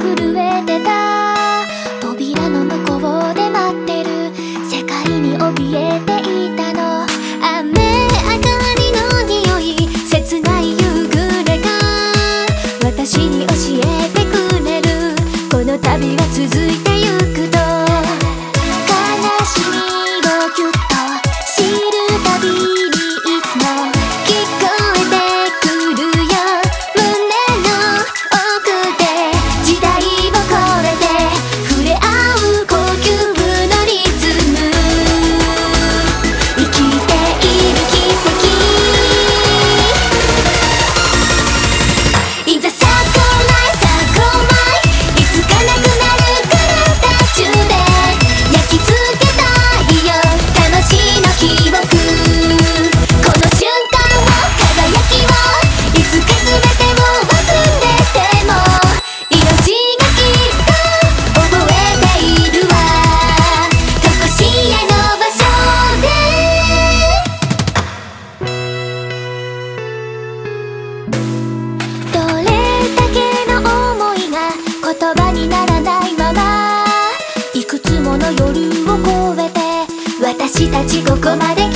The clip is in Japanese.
震えてた。扉の向こうで待ってる世界に怯えていたの。雨上がりの匂い、切ない夕暮れが私に教えてくれる。この旅が続いてゆくと、悲しみをぎゅっと知るたびにいつも聞こえてくるよ。胸の奥で時代を超えて触れ合う呼吸のリズム、生きている奇跡。いざサコライサコマイ、いつかなくなるから途中で焼き付けたいよ魂の記憶。この瞬間を輝きをいつか全てを忘れても、命がきっと覚えているわ。とこしえの場所でどれだけの想いが言葉にならないまま、いくつもの夜を越えて私たちここまで